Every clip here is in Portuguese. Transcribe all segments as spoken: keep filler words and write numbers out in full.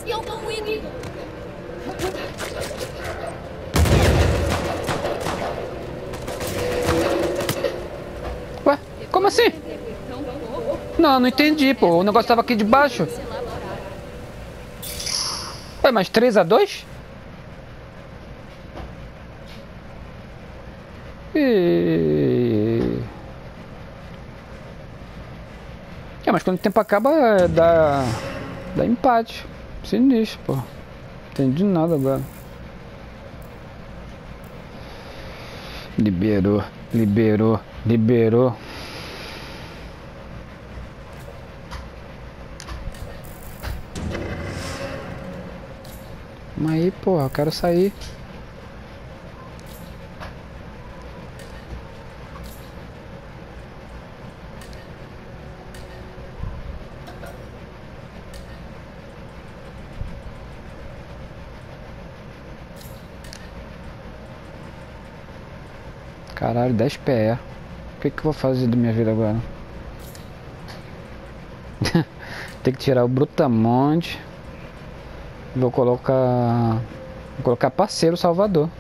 Eu não indo. Ué, como assim? Não, não entendi, pô. O negócio tava aqui de baixo. Ué, mas três a dois? E... É, mas quando o tempo acaba, é, dá... dá empate. Sinistro, pô. Não entendi nada agora. Liberou, liberou, liberou. Mas aí, porra, eu quero sair. Caralho, dez P E. O que que eu vou fazer da minha vida agora? Tem que tirar o Brutamonte. Vou colocar... Vou colocar parceiro Salvador.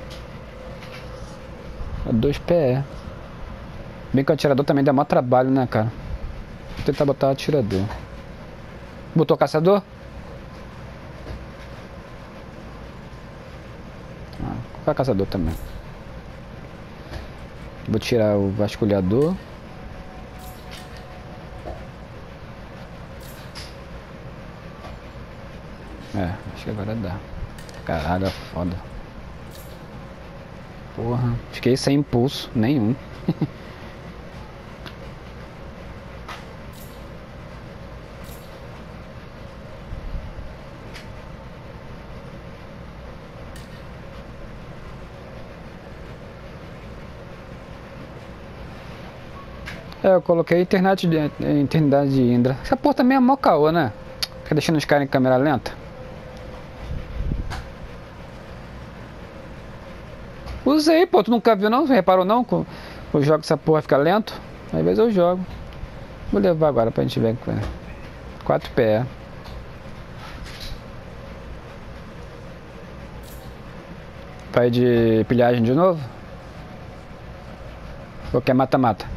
dois P E. Bem que o atirador também dá maior trabalho, né, cara? Vou tentar botar o atirador. Botou caçador? Ah, vou colocar caçador também. Vou tirar o vasculhador. É, acho que agora dá. Caralho, é foda. Porra, fiquei sem impulso nenhum. É, eu coloquei internet de, internet de Indra. Essa porra também é mó caô, né? Fica deixando os caras em câmera lenta. Usei, pô, tu nunca viu não? Reparou não? Eu jogo essa porra fica lento. Às vezes eu jogo. Vou levar agora pra gente ver. quatro P E. Vai de pilhagem de novo? Ou quer mata-mata?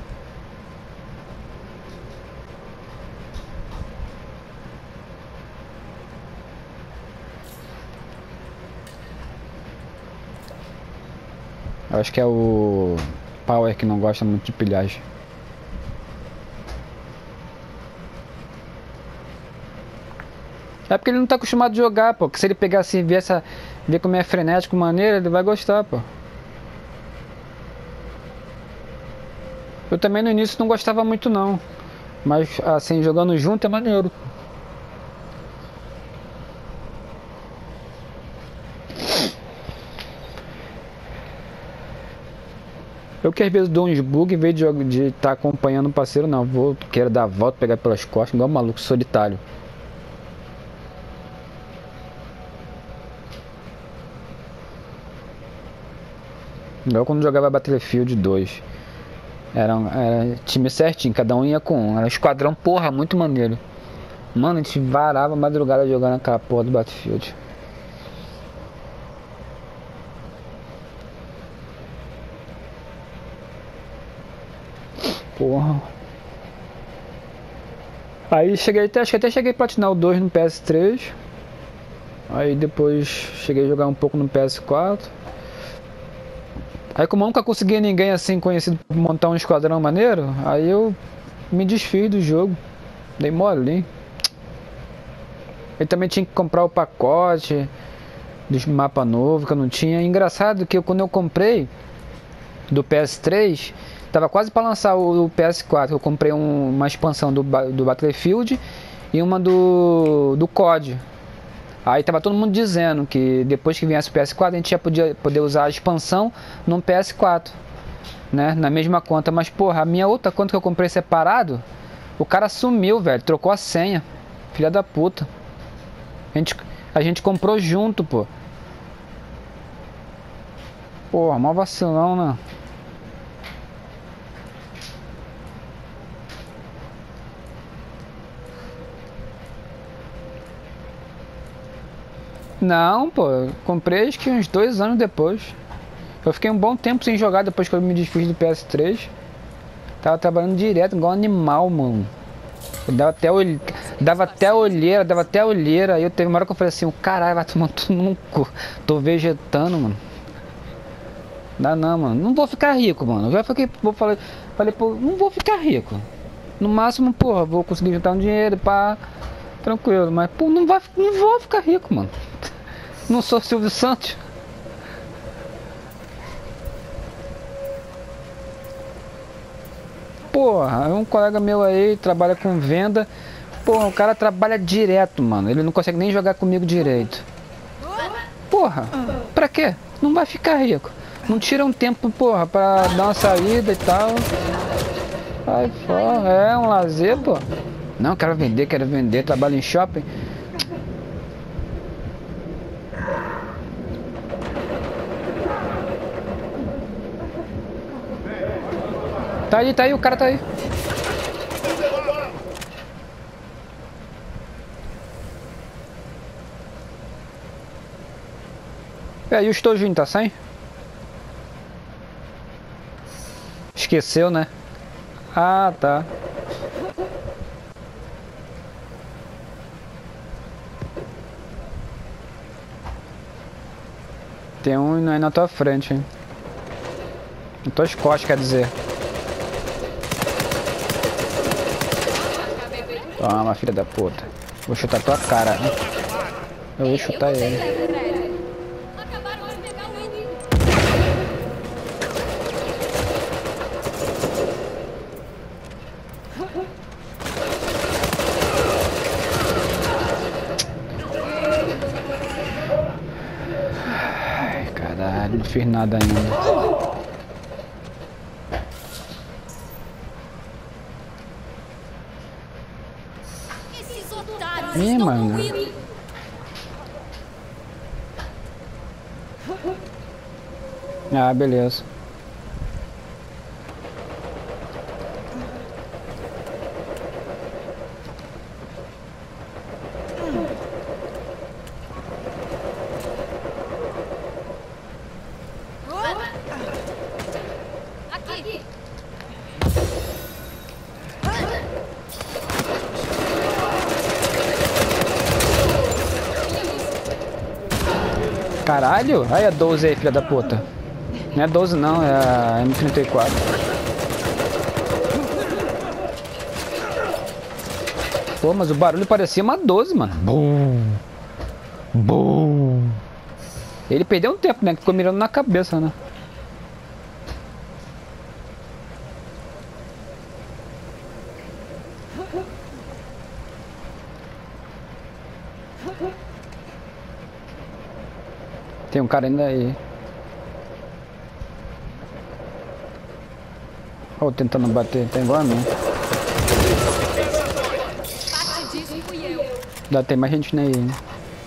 Eu acho que é o Power que não gosta muito de pilhagem. É porque ele não tá acostumado a jogar, pô. Que se ele pegar assim e ver, essa, ver como é frenético, maneiro, ele vai gostar, pô. Eu também no início não gostava muito não. Mas assim, jogando junto é maneiro. Eu que às vezes dou uns bugs em vez de estar de tá acompanhando o parceiro, não. Vou, quero dar a volta, pegar pelas costas, igual um maluco solitário. Igual quando jogava Battlefield dois. Era, era time certinho, cada um ia com um. Era esquadrão, porra, muito maneiro. Mano, a gente varava a madrugada jogando aquela porra do Battlefield. Porra. Aí cheguei até, acho que até cheguei a platinar o dois no P S três. Aí depois cheguei a jogar um pouco no P S quatro. Aí como eu nunca consegui ninguém assim conhecido pra montar um esquadrão maneiro, aí eu me desfiz do jogo. Dei mole. Eu também tinha que comprar o pacote dos mapa novo que eu não tinha. Engraçado que eu, quando eu comprei do P S três, tava quase para lançar o, o P S quatro. Eu comprei um, uma expansão do, do Battlefield e uma do, do C O D. Aí tava todo mundo dizendo que depois que viesse o P S quatro a gente ia poder, poder usar a expansão no P S quatro, né? Na mesma conta. Mas porra, a minha outra conta que eu comprei separado, o cara sumiu, velho. Trocou a senha. Filha da puta. A gente, a gente comprou junto, pô. Porra, mó vacilão, né? Não, pô, eu comprei acho que uns dois anos depois. Eu fiquei um bom tempo sem jogar depois que eu me desfiz do P S três. Tava trabalhando direto, igual um animal, mano. Eu dava até olhe... dava até olheira, dava até olheira. Aí eu teve uma hora que eu falei assim, caralho, vai tomar tudo no cu. Tô vegetando, mano. Dá não, mano. Não vou ficar rico, mano. Eu já fiquei, vou falei, falei, pô, não vou ficar rico. No máximo, porra, vou conseguir juntar um dinheiro pra... Tranquilo, mas, pô, não, vai, não vou ficar rico, mano. Não sou Silvio Santos. Porra, um colega meu aí trabalha com venda. Porra, o cara trabalha direto, mano. Ele não consegue nem jogar comigo direito. Porra, pra quê? Não vai ficar rico. Não tira um tempo, porra, pra dar uma saída e tal. Ai, porra, é um lazer, pô. Não, quero vender, quero vender. Trabalho em shopping. Tá aí, tá aí, o cara tá aí. É, e o estojinho tá sem? Esqueceu, né? Ah, tá. Tem um aí na tua frente, hein? Na tua costas, quer dizer. Toma, filha da puta. Vou chutar tua cara. Eu vou chutar ele. Ai, caralho, não fiz nada ainda. Ih, mano. Ah, beleza. Aqui. Caralho? Aí a doze aí, filha da puta. Não é doze não, é a M trinta e quatro. Pô, mas o barulho parecia uma doze, mano. Bum. Bum. Ele perdeu um tempo, né? Que ficou mirando na cabeça, né? Tem um cara ainda aí. Ó, tentando bater, tá igual a mim. Dá, tem mais gente aí, hein?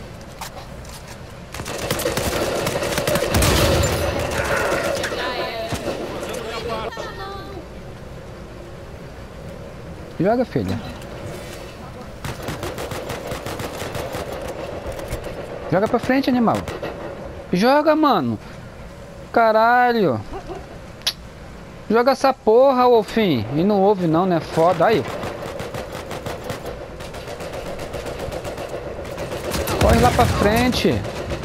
Joga, filha. Joga pra frente, animal. Joga, mano. Caralho. Joga essa porra, Wolfinho. E não ouve não, né? Foda. Aí. Corre lá pra frente.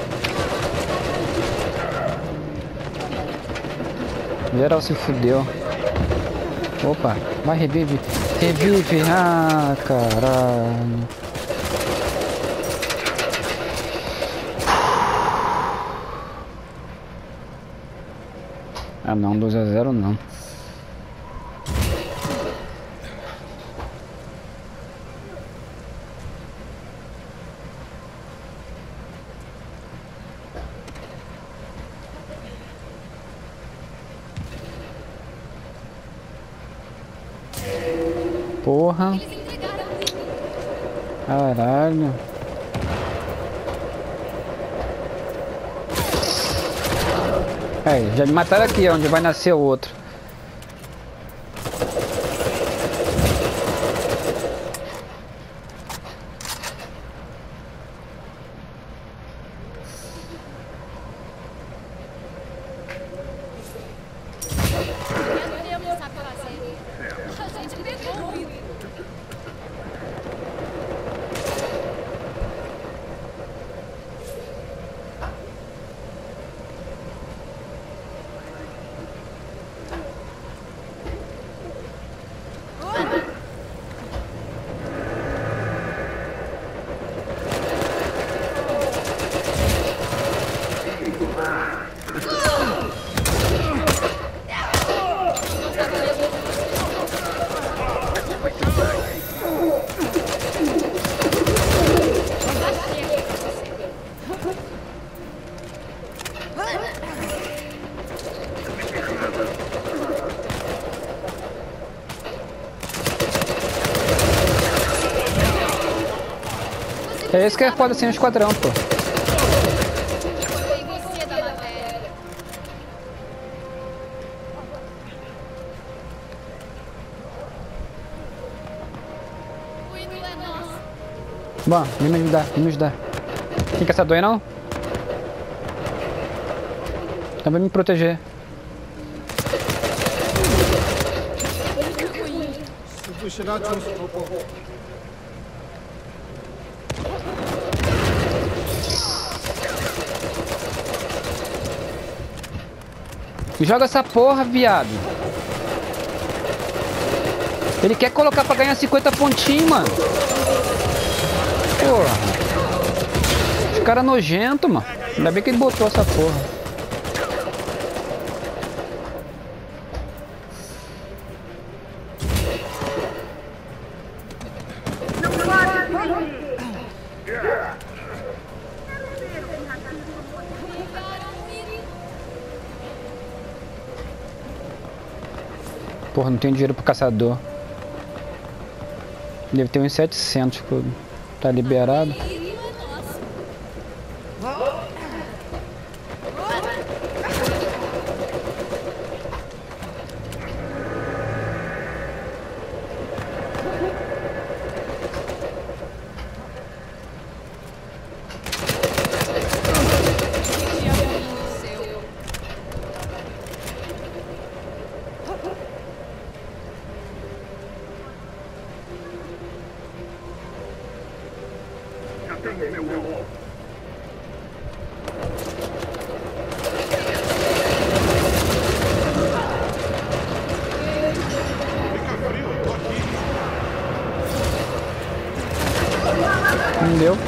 Geral se fudeu. Opa. Vai, revive. Revive. Ah, caralho. Ah não, dois a zero não. Porra. Caralho. É, já me mataram aqui, onde vai nascer o outro. É isso que é foda sem o esquadrão, pô. Bom, vem me ajudar, vem me ajudar. Tem caçador aí não? Então vem me proteger. Joga essa porra, viado. Ele quer colocar pra ganhar cinquenta pontinhos, mano. Porra. Os caras nojentos, mano. Ainda bem que ele botou essa porra. Porra, não tenho dinheiro pro caçador. Deve ter uns setecentos, pô. Tá liberado. Não deu.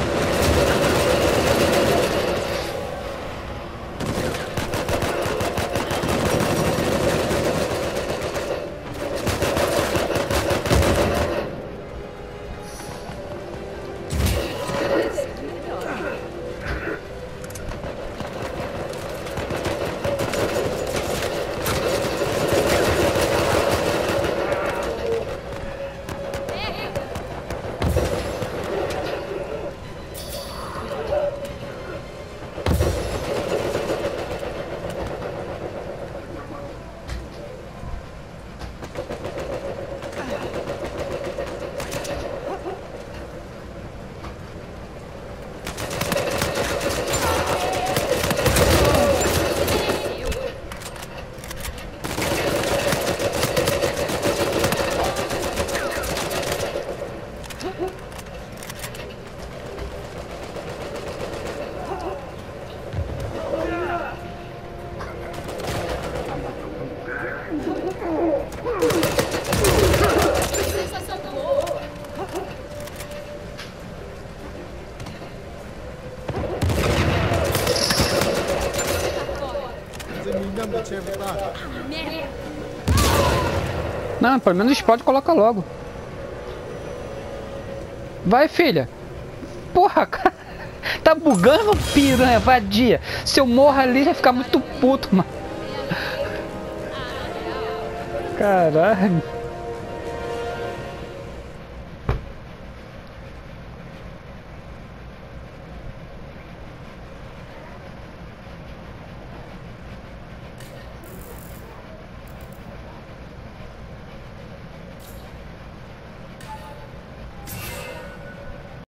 Não, pelo menos explode e coloca logo. Vai, filha. Porra, cara. Tá bugando, piranha, vadia. Se eu morro ali, vai ficar muito puto, mano. Caralho.